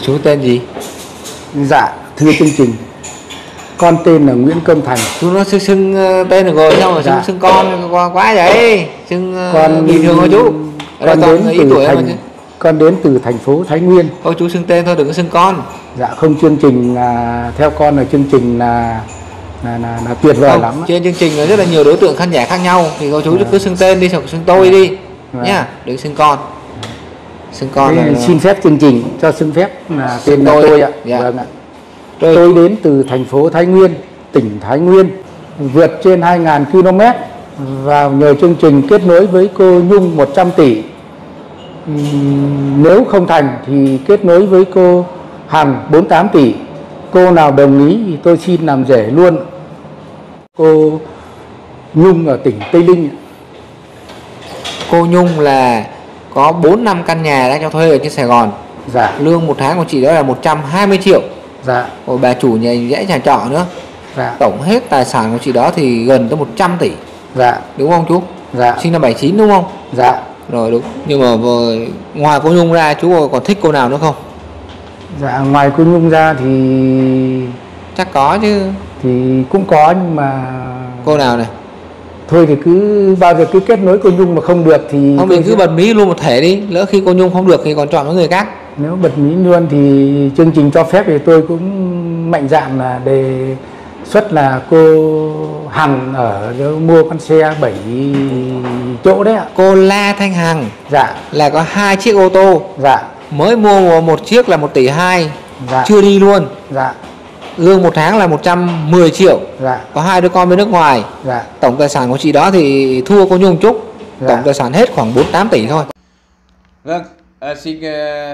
Chú tên gì? Dạ thưa chương trình, con tên là Nguyễn Công Thành. Chú nó xưng tên được rồi, sao mà Dạ. xưng con quá vậy? Xưng Con bình thường thôi chú. Ở đây con toàn đến ít từ tuổi em mà chứ. con đến từ thành phố Thái Nguyên. Thôi chú xưng tên thôi, đừng có xưng con. Dạ không, chương trình theo con là chương trình là tuyệt vời lắm. Trên chương trình có rất là nhiều đối tượng khán giả khác nhau, thì cô chú cứ xưng tên đi, hoặc xưng tôi đi nhá, đừng xưng con. Xưng con là... Xin phép chương trình cho xưng phép là tên là tôi ạ. Dạ. Vâng ạ. Tôi đến từ thành phố Thái Nguyên, tỉnh Thái Nguyên, vượt trên 2.000 km vào nhờ chương trình kết nối với cô Nhung 100 tỷ. Nếu không thành thì kết nối với cô Hằng 48 tỷ. Cô nào đồng ý thì tôi xin làm rể luôn. Cô Nhung ở tỉnh Tây Ninh. Cô Nhung là có 4-5 căn nhà đang cho thuê ở trên Sài Gòn. Dạ. Lương một tháng của chị đó là 120 triệu. Dạ. Rồi bà chủ nhà dãy nhà trọ nữa. Dạ. Tổng hết tài sản của chị đó thì gần tới 100 tỷ. Dạ. Đúng không chú? Dạ. Sinh năm 79 đúng không? Dạ. Rồi đúng. Nhưng mà ngoài cô Nhung ra chú còn thích cô nào nữa không? Dạ ngoài cô Nhung ra thì chắc có chứ. Thì cũng có, nhưng mà cô nào này? Thôi thì cứ bao giờ cứ kết nối cô Nhung mà không được thì không, mình cứ bật mí luôn một thể đi. Lỡ khi cô Nhung không được thì còn chọn những người khác. Nếu bật mí luôn thì chương trình cho phép thì tôi cũng mạnh dạn là đề xuất là cô Hằng ở mua con xe 7 chỗ đấy ạ. Cô La Thanh Hằng. Dạ. Là có 2 chiếc ô tô. Dạ. Mới mua một chiếc là 1 tỷ 2. Dạ. Chưa đi luôn. Dạ. Lương một tháng là 110 triệu. Dạ. Có 2 đứa con bên nước ngoài. Dạ. Tổng tài sản của chị đó thì thua cô Nhung chút. Dạ. Tổng tài sản hết khoảng 48 tỷ thôi. Vâng, xin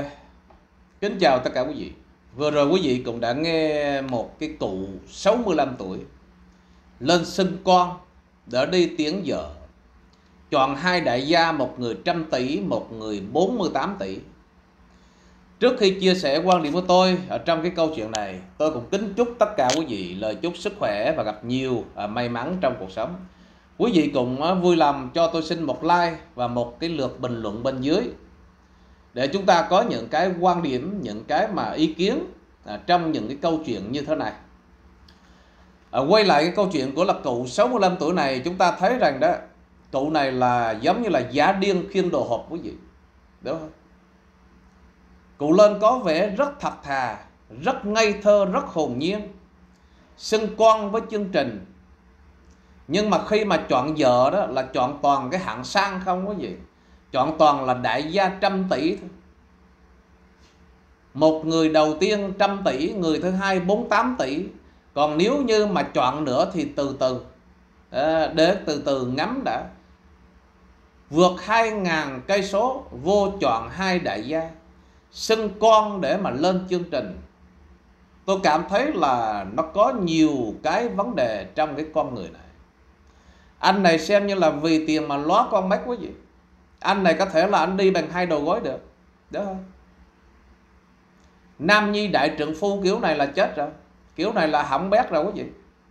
kính chào tất cả quý vị. Vừa rồi quý vị cũng đã nghe một cái cụ 65 tuổi lên xưng con để đi tiễn vợ, chọn 2 đại gia, một người 100 tỷ, một người 48 tỷ. Trước khi chia sẻ quan điểm của tôi ở trong cái câu chuyện này, tôi cũng kính chúc tất cả quý vị lời chúc sức khỏe và gặp nhiều may mắn trong cuộc sống. Quý vị cũng vui lòng cho tôi xin một like và một cái lượt bình luận bên dưới để chúng ta có những cái quan điểm, những cái mà ý kiến trong những cái câu chuyện như thế này. Quay lại cái câu chuyện của là cụ 65 tuổi này, chúng ta thấy rằng đó, cụ này là giống như là giả điên khiêng đồ hộp quý vị, đúng không? Cụ lên có vẻ rất thật thà, rất ngây thơ, rất hồn nhiên, xưng con với chương trình. Nhưng mà khi mà chọn vợ đó là chọn toàn cái hạng sang không quý vị, chọn toàn là đại gia 100 tỷ thôi. Một người đầu tiên 100 tỷ, người thứ hai 48 tỷ. Còn nếu như mà chọn nữa thì từ từ, để từ từ ngắm đã. Vượt 2.000 cây số vô chọn 2 đại gia, xưng con để mà lên chương trình. Tôi cảm thấy là nó có nhiều cái vấn đề trong cái con người này. Anh này xem như là vì tiền mà lóa con mắt quý vị. Anh này có thể là anh đi bằng 2 đầu gối được, đúng không? Nam nhi đại trượng phu kiểu này là chết rồi, kiểu này là hỏng bét rồi quý vị.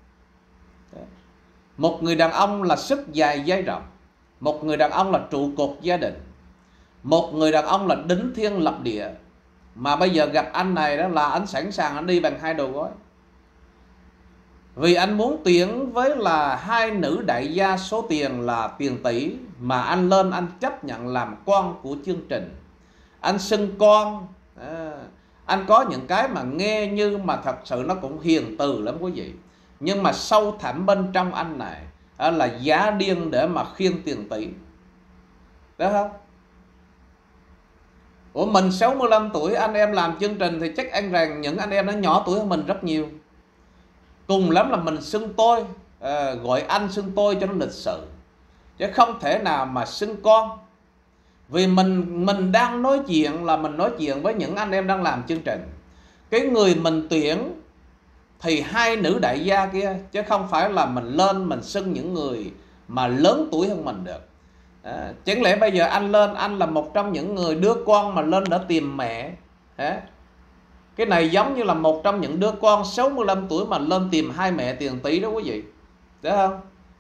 Một người đàn ông là sức dài dây rộng, một người đàn ông là trụ cột gia đình, một người đàn ông là đính thiên lập địa. Mà bây giờ gặp anh này đó là anh sẵn sàng anh đi bằng 2 đầu gối, vì anh muốn tuyển với là 2 nữ đại gia số tiền là tiền tỷ, mà anh lên anh chấp nhận làm con của chương trình. Anh xưng con, anh có những cái mà nghe như mà thật sự nó cũng hiền từ lắm quý vị. Nhưng mà sâu thẳm bên trong anh này là giá điên để mà khiêng tiền tỷ, đúng không? Ủa mình 65 tuổi anh em làm chương trình thì chắc ăn rằng những anh em nó nhỏ tuổi hơn mình rất nhiều. Cùng lắm là mình xưng tôi, gọi anh xưng tôi cho nó lịch sự, chứ không thể nào mà xưng con. Vì mình đang nói chuyện là mình nói chuyện với những anh em đang làm chương trình. Cái người mình tuyển thì 2 nữ đại gia kia, chứ không phải là mình lên mình xưng những người mà lớn tuổi hơn mình được. Chẳng lẽ bây giờ anh lên, anh là một trong những người đứa con mà lên đã tìm mẹ. Cái này giống như là một trong những đứa con 65 tuổi mà lên tìm 2 mẹ tiền tỷ đó quý vị, đúng không?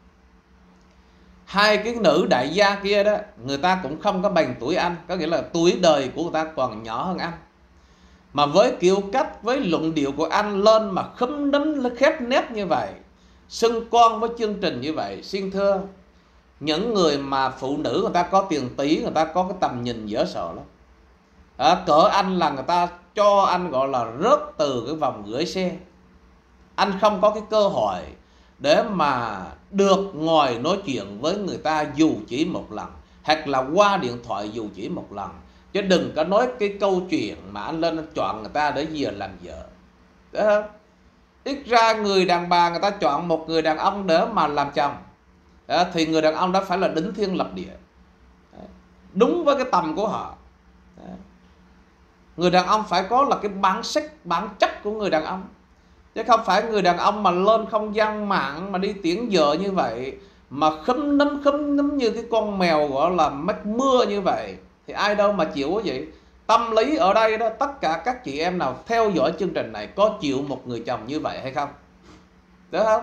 2 cái nữ đại gia kia đó, người ta cũng không có bằng tuổi anh, có nghĩa là tuổi đời của người ta còn nhỏ hơn anh. Mà với kiểu cách, với luận điệu của anh lên mà khúm núm khép nép như vậy, xưng con với chương trình như vậy, xin thưa, những người mà phụ nữ người ta có tiền tỷ, người ta có cái tầm nhìn dở sợ lắm. Cỡ anh là người ta cho anh gọi là rớt từ cái vòng gửi xe. Anh không có cái cơ hội để mà được ngồi nói chuyện với người ta dù chỉ một lần, hoặc là qua điện thoại dù chỉ một lần. Chứ đừng có nói cái câu chuyện mà anh lên anh chọn người ta để giờ làm vợ. Đấy không? Ít ra người đàn bà người ta chọn một người đàn ông để mà làm chồng, thì người đàn ông đó phải là đỉnh thiên lập địa, đúng với cái tầm của họ. Người đàn ông phải có là cái bản sắc, bản chất của người đàn ông, chứ không phải người đàn ông mà lên không gian mạng mà đi tiễn vợ như vậy, mà khúm núm như cái con mèo gọi là mắc mưa như vậy, thì ai đâu mà chịu cái gì. Tâm lý ở đây đó, tất cả các chị em nào theo dõi chương trình này có chịu một người chồng như vậy hay không? Được không?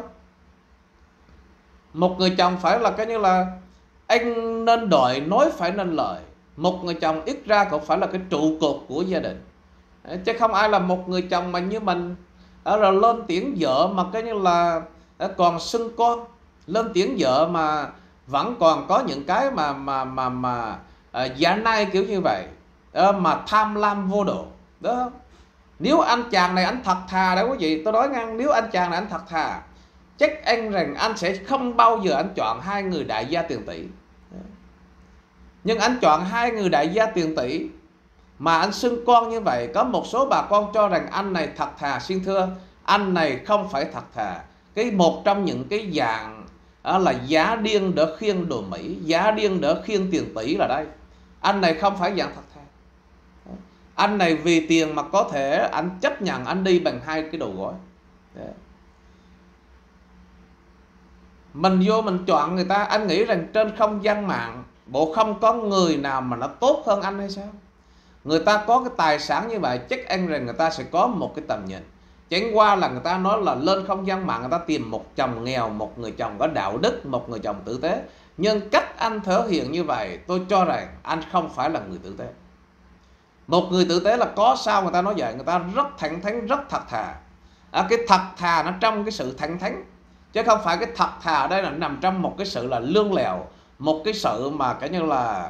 Một người chồng phải là cái như là anh nên đòi, nói phải nên lời. Một người chồng ít ra cũng phải là cái trụ cột của gia đình, chứ không ai là một người chồng mà như mình rồi lên tiễn vợ mà cái như là còn xưng con, lên tiễn vợ mà vẫn còn có những cái mà giả nai kiểu như vậy, mà tham lam vô độ đó. Nếu anh chàng này anh thật thà đấy quý vị, tôi nói ngang, nếu anh chàng này anh thật thà, chắc anh rằng anh sẽ không bao giờ anh chọn hai người đại gia tiền tỷ. Nhưng anh chọn hai người đại gia tiền tỷ mà anh xưng con như vậy. Có một số bà con cho rằng anh này thật thà. Xin thưa, anh này không phải thật thà. Cái một trong những cái dạng là giá điên đỡ khiêng đồ Mỹ, giá điên đỡ khiêng tiền tỷ là đây. Anh này không phải dạng thật thà. Anh này vì tiền mà có thể anh chấp nhận anh đi bằng hai cái đồ gói. Mình vô mình chọn người ta, anh nghĩ rằng trên không gian mạng bộ không có người nào mà nó tốt hơn anh hay sao? Người ta có cái tài sản như vậy, chắc anh rằng người ta sẽ có một cái tầm nhìn. Chẳng qua là người ta nói là lên không gian mạng người ta tìm một chồng nghèo, một người chồng có đạo đức, một người chồng tử tế. Nhưng cách anh thể hiện như vậy, tôi cho rằng anh không phải là người tử tế. Một người tử tế là có sao người ta nói vậy, người ta rất thẳng thắn, rất thật thà. Cái thật thà nó trong cái sự thẳng thắn, chứ không phải cái thật thà ở đây là nằm trong một cái sự là lương lẹo, một cái sự mà cái như là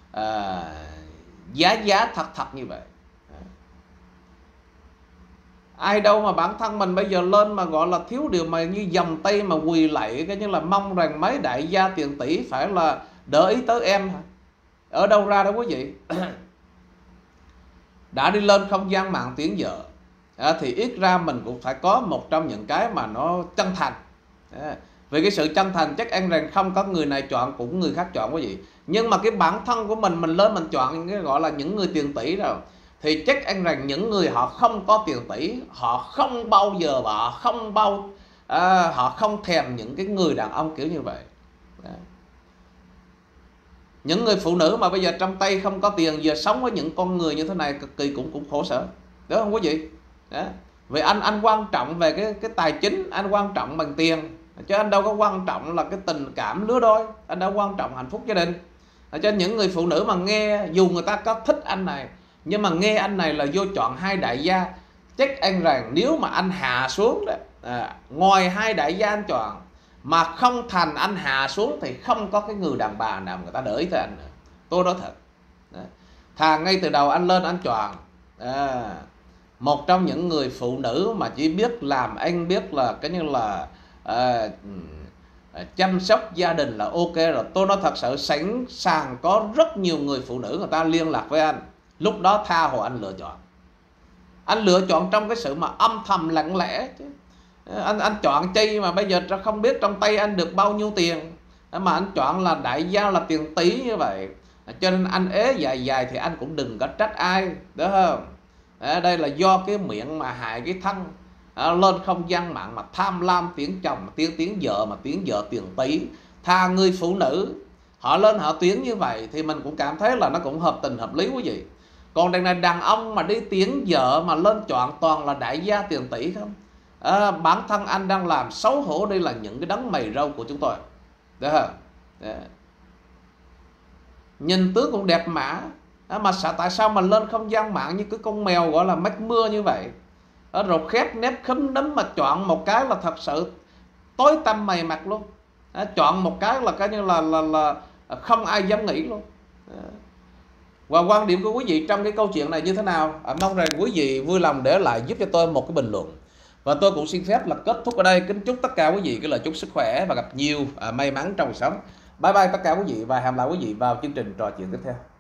giá thật như vậy. Ai đâu mà bản thân mình bây giờ lên mà gọi là thiếu điều mà như vòng tay mà quỳ lạy, cái như là mong rằng mấy đại gia tiền tỷ phải là đỡ ý tới em. Ở đâu ra đó quý vị? Đã đi lên không gian mạng tuyển vợ thì ít ra mình cũng phải có một trong những cái mà nó chân thành. Vì cái sự chân thành chắc ăn rằng không có người này chọn cũng người khác chọn quý vị. Nhưng mà cái bản thân của mình lên mình chọn cái gọi là những người tiền tỷ rồi, thì chắc ăn rằng những người họ không có tiền tỷ, họ không bao giờ mà họ không thèm những cái người đàn ông kiểu như vậy. Những người phụ nữ mà bây giờ trong tay không có tiền, giờ sống với những con người như thế này cực kỳ cũng khổ sở, đúng không quý vị? Vì anh quan trọng về cái tài chính, anh quan trọng bằng tiền, chứ anh đâu có quan trọng là cái tình cảm lứa đôi, anh đâu quan trọng hạnh phúc gia đình. Cho những người phụ nữ mà nghe, dù người ta có thích anh này, nhưng mà nghe anh này là vô chọn hai đại gia, chắc anh rằng nếu mà anh hạ xuống đó, ngoài hai đại gia anh chọn mà không thành anh hạ xuống thì không có cái người đàn bà nào người ta để ý tới anh nữa. Tôi nói thật. Thà ngay từ đầu anh lên anh chọn một trong những người phụ nữ mà chỉ biết làm, anh biết là cái như là chăm sóc gia đình là ok rồi. Tôi nói thật sự sẵn sàng có rất nhiều người phụ nữ người ta liên lạc với anh, lúc đó tha hồ anh lựa chọn. Anh lựa chọn trong cái sự mà âm thầm lặng lẽ chứ. Anh chọn chi mà bây giờ không biết trong tay anh được bao nhiêu tiền mà anh chọn là đại gia là tiền tỷ như vậy. Cho nên anh ế dài thì anh cũng đừng có trách ai, đúng không? Đây là do cái miệng mà hại cái thân. Lên không gian mạng mà tham lam tiếng chồng, tiếng vợ mà tiếng vợ tiền tỷ. Tha người phụ nữ họ lên họ tiếng như vậy thì mình cũng cảm thấy là nó cũng hợp tình hợp lý quý vị. Còn đằng này đàn ông mà đi tiếng vợ mà lên chọn toàn là đại gia tiền tỷ không. Bản thân anh đang làm xấu hổ, đây là những cái đấng mày râu của chúng tôi. Được không? Nhìn tướng cũng đẹp mã, Mà tại sao mà lên không gian mạng như cái con mèo gọi là mách mưa như vậy, rồi khép nép khúm núm, mà chọn một cái là thật sự tối tăm mày mặt luôn, chọn một cái là coi như là không ai dám nghĩ luôn. Và quan điểm của quý vị trong cái câu chuyện này như thế nào? Mong rằng quý vị vui lòng để lại giúp cho tôi một cái bình luận. Và tôi cũng xin phép là kết thúc ở đây. Kính chúc tất cả quý vị cái lời chúc sức khỏe và gặp nhiều may mắn trong cuộc sống. Bye bye tất cả quý vị và hẹn gặp lại quý vị vào chương trình trò chuyện tiếp theo.